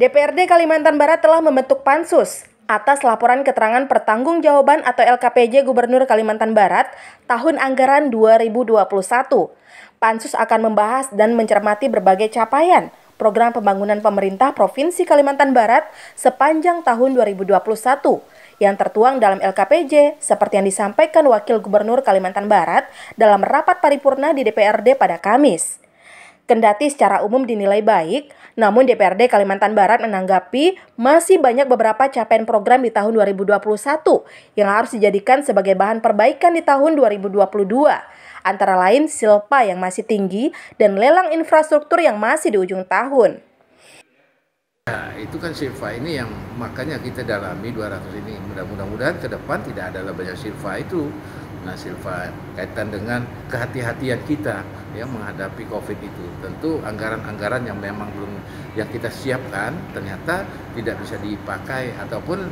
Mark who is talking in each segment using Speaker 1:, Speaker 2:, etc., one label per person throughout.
Speaker 1: DPRD Kalimantan Barat telah membentuk Pansus atas laporan keterangan pertanggungjawaban atau LKPJ Gubernur Kalimantan Barat tahun anggaran 2021. Pansus akan membahas dan mencermati berbagai capaian program pembangunan pemerintah Provinsi Kalimantan Barat sepanjang tahun 2021 yang tertuang dalam LKPJ seperti yang disampaikan Wakil Gubernur Kalimantan Barat dalam rapat paripurna di DPRD pada Kamis. Kendati secara umum dinilai baik, namun DPRD Kalimantan Barat menanggapi masih banyak beberapa capaian program di tahun 2021 yang harus dijadikan sebagai bahan perbaikan di tahun 2022. Antara lain silpa yang masih tinggi dan lelang infrastruktur yang masih di ujung tahun.
Speaker 2: Nah, itu kan silpa ini yang makanya kita dalami 200 ini. Mudah-mudahan ke depan tidak ada banyak silpa itu. Nah, silpa kaitan dengan kehati-hatian kita ya menghadapi COVID itu. Tentu anggaran-anggaran yang memang belum yang kita siapkan ternyata tidak bisa dipakai ataupun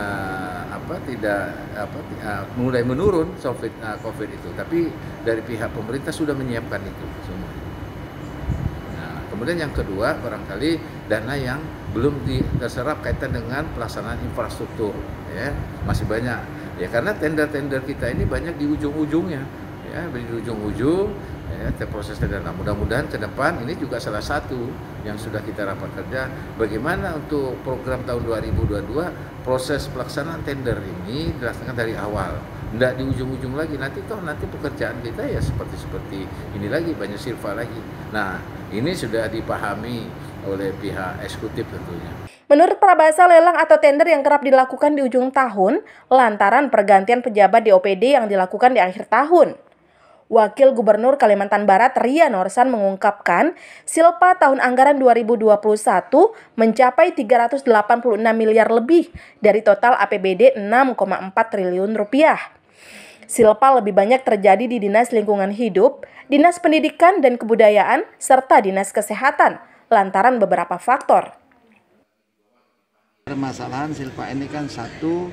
Speaker 2: mulai menurun COVID itu. Tapi dari pihak pemerintah sudah menyiapkan itu semua. Nah, kemudian yang kedua barangkali dana yang belum terserap kaitan dengan pelaksanaan infrastruktur ya masih banyak. Ya karena tender-tender kita ini banyak di ujung-ujungnya, ya di ujung-ujung, ya proses tender. Nah, mudah-mudahan ke depan ini juga salah satu yang sudah kita rapat kerja. Bagaimana untuk program tahun 2022 proses pelaksanaan tender ini dilaksanakan dari awal, tidak di ujung-ujung lagi. Nanti pekerjaan kita ya seperti ini lagi banyak silpa lagi. Nah, ini sudah dipahami oleh pihak eksekutif tentunya.
Speaker 1: Menurut Prabasa, lelang atau tender yang kerap dilakukan di ujung tahun lantaran pergantian pejabat di OPD yang dilakukan di akhir tahun. Wakil Gubernur Kalimantan Barat Ria Norsan mengungkapkan silpa tahun anggaran 2021 mencapai 386 miliar lebih dari total APBD 6,4 triliun rupiah. Silpa lebih banyak terjadi di Dinas Lingkungan Hidup, Dinas Pendidikan dan Kebudayaan, serta Dinas Kesehatan lantaran beberapa faktor.
Speaker 3: Permasalahan silpa ini kan satu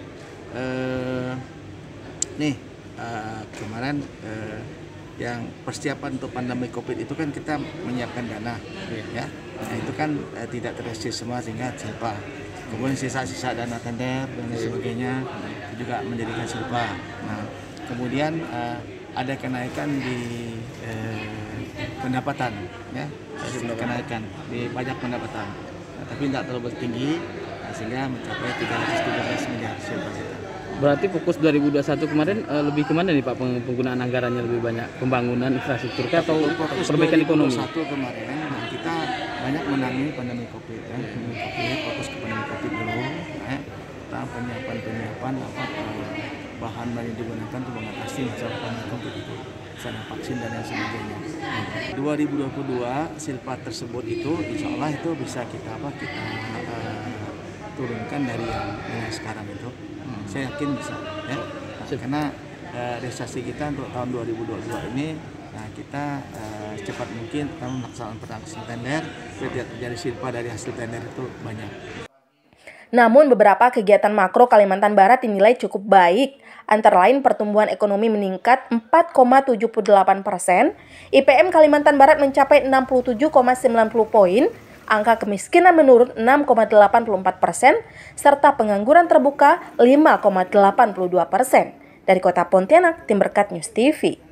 Speaker 3: kemarin yang persiapan untuk pandemi COVID itu kan kita menyiapkan dana ya. Nah, itu kan tidak terrealisasi semua sehingga silpa. Kemudian sisa-sisa dana tender dan sebagainya juga menjadikan silpa. Nah, kemudian ada kenaikan di pendapatan ya, kenaikan di pajak pendapatan. Nah, tapi tidak terlalu tinggi sehingga mencapai 313 miliar silpa kita.
Speaker 4: Berarti fokus 2021 kemarin lebih kemana nih Pak penggunaan anggarannya lebih banyak pembangunan infrastruktur atau perbaikan ekonomi?
Speaker 3: 2021 kemarin kita banyak menangani pandemi COVID ya. Fokus ke pandemi COVID dulu ya. Kita penyiapan bahan yang digunakan untuk mengatasi masalah pandemi COVID itu. Misalnya vaksin dan yang sebagainya. 2022 silpa tersebut itu insya Allah itu bisa kita turunkan dari yang sekarang itu. Saya yakin bisa ya. Karena realisasi kita untuk tahun 2022 ini kita secepat mungkin kita melaksanakan penanganan tender tidak terjadi silpa dari hasil tender itu banyak.
Speaker 1: Namun beberapa kegiatan makro Kalimantan Barat dinilai cukup baik. Antara lain pertumbuhan ekonomi meningkat 4,78%, IPM Kalimantan Barat mencapai 67,90 poin, angka kemiskinan menurun 6,84%, serta pengangguran terbuka 5,82%. Dari Kota Pontianak, Tim Berkat News TV.